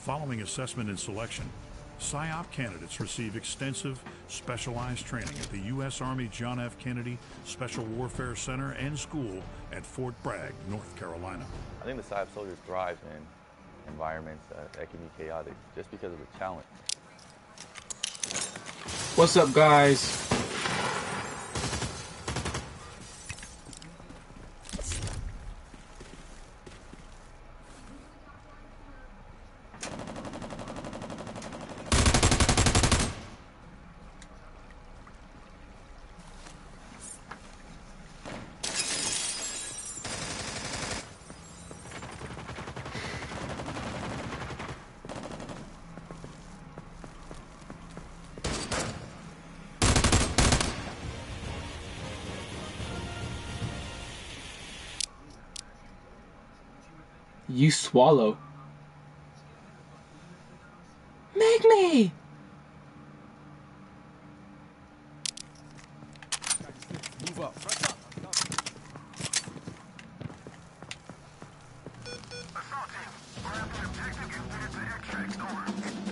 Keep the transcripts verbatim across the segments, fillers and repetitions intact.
Following assessment and selection, PSYOP candidates receive extensive, specialized training at the U S Army John F. Kennedy Special Warfare Center and School at Fort Bragg, North Carolina. I think the PSYOP soldiers thrive in environments uh, that can be chaotic just because of the challenge. What's up, guys? You swallow. Make me! Move up. Assault team, grab the objective and get it to extract. Over.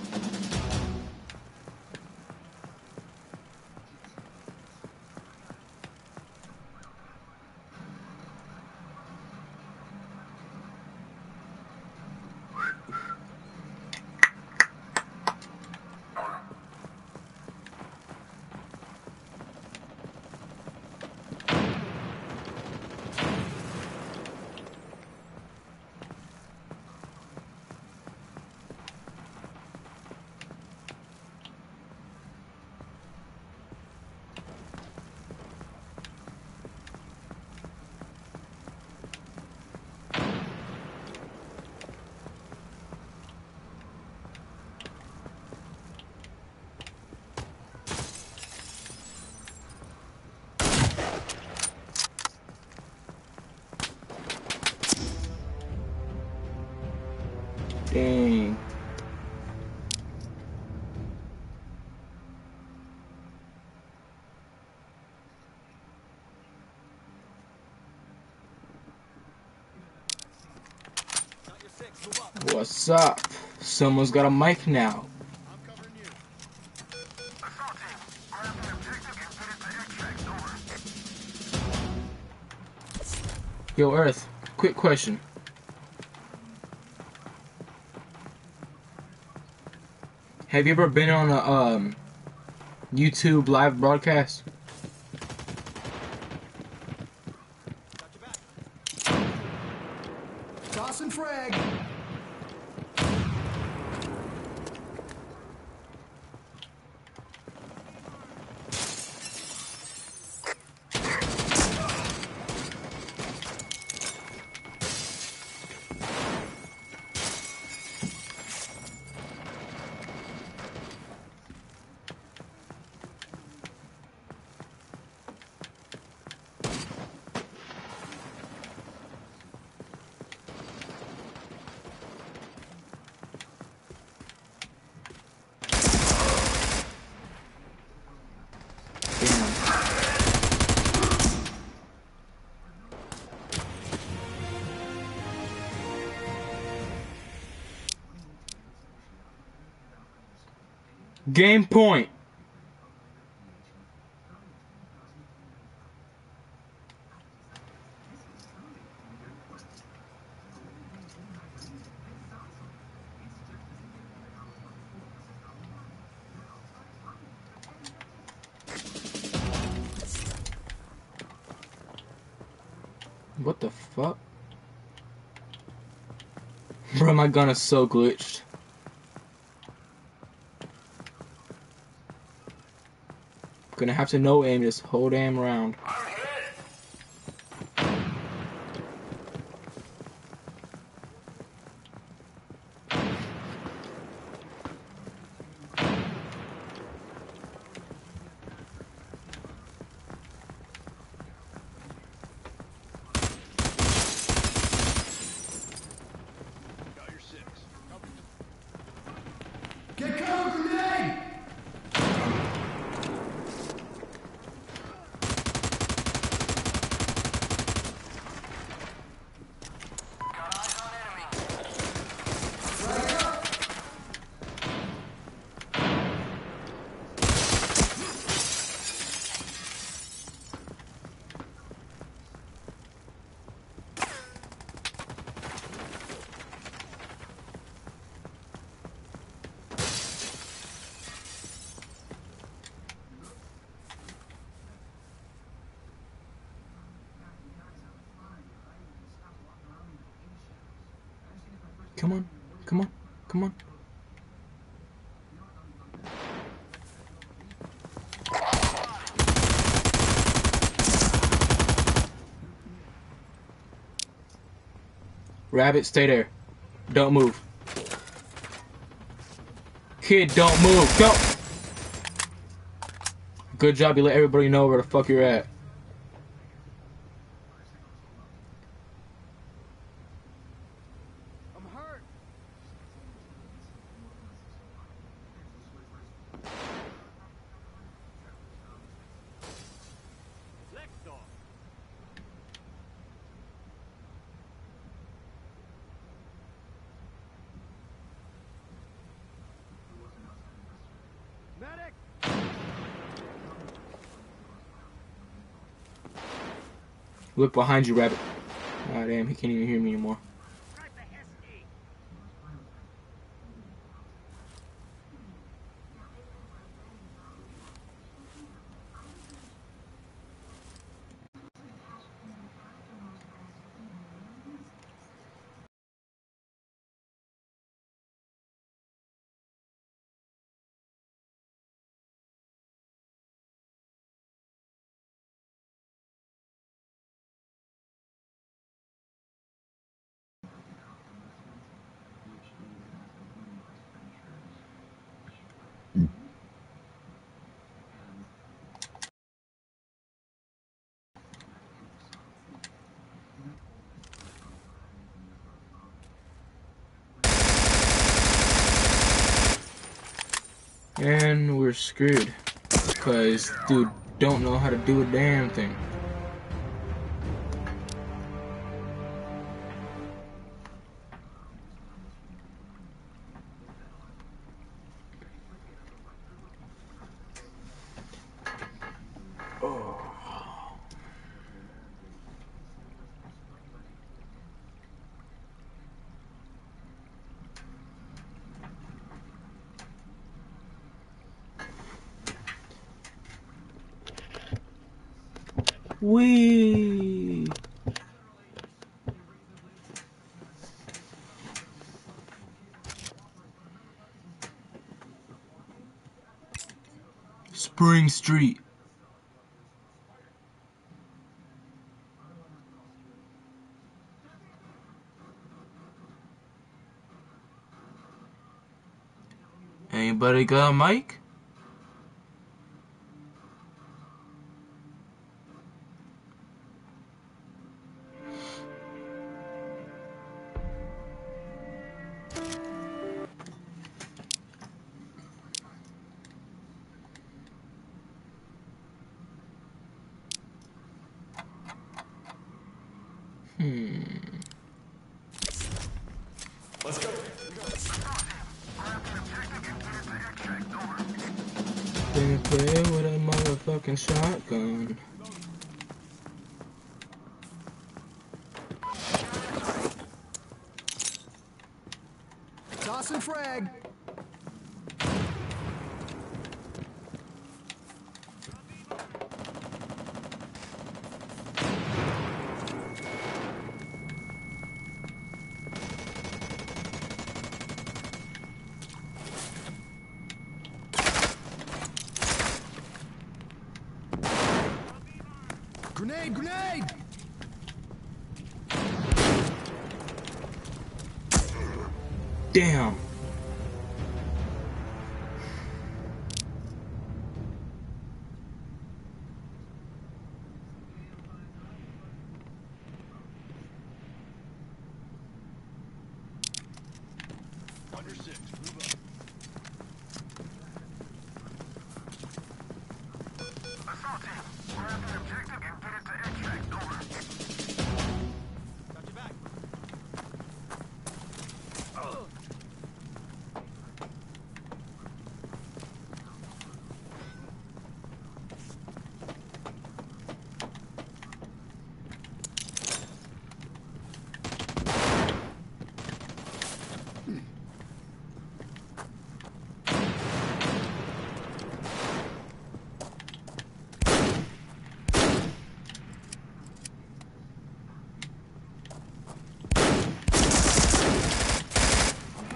Dang. What's up? Someone's got a mic now. I'm covering you. Assault team, grab the objective and get it to extract. Over. Yo, Earth, quick question. Have you ever been on a um, YouTube live broadcast? Toss and frag. Game point. What the fuck? Bro, my gun is so glitched. Gonna have to no aim this whole damn round. Get cover, grenade! Come on, come on, come on. Rabbit, stay there. Don't move. Kid, don't move. Don't. Good job, you let everybody know where the fuck you're at. I'm hurt. Flex dog. Medic. Look behind you, Rabbit. Ah, damn, he can't even hear me anymore. And we're screwed. Because dude don't know how to do a damn thing. Wee. Spring Street. Anybody got a mic? Hmm. Let's go. Gonna play with a motherfucking shotgun. Toss and frag. Grenade, grenade! Damn. Under six, move up. Assault team, we're at the objective and get it to extract. Over. Got your back. Oh.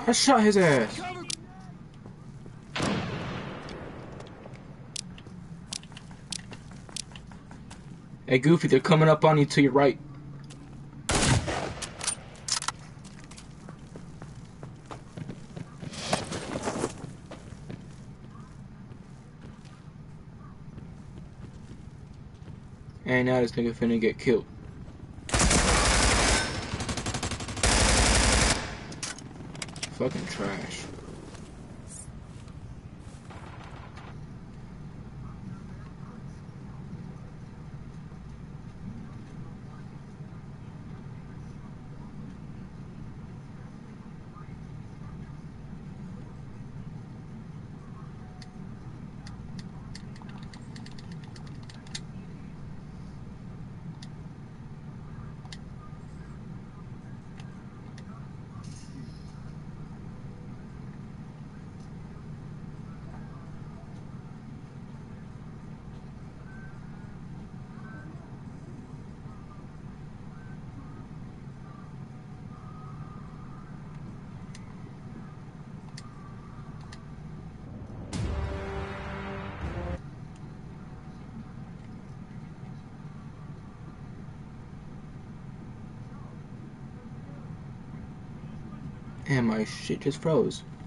I shot his ass. Hey, Goofy, they're coming up on you to your right. And now this nigga finna get killed. Fucking trash. And my shit just froze.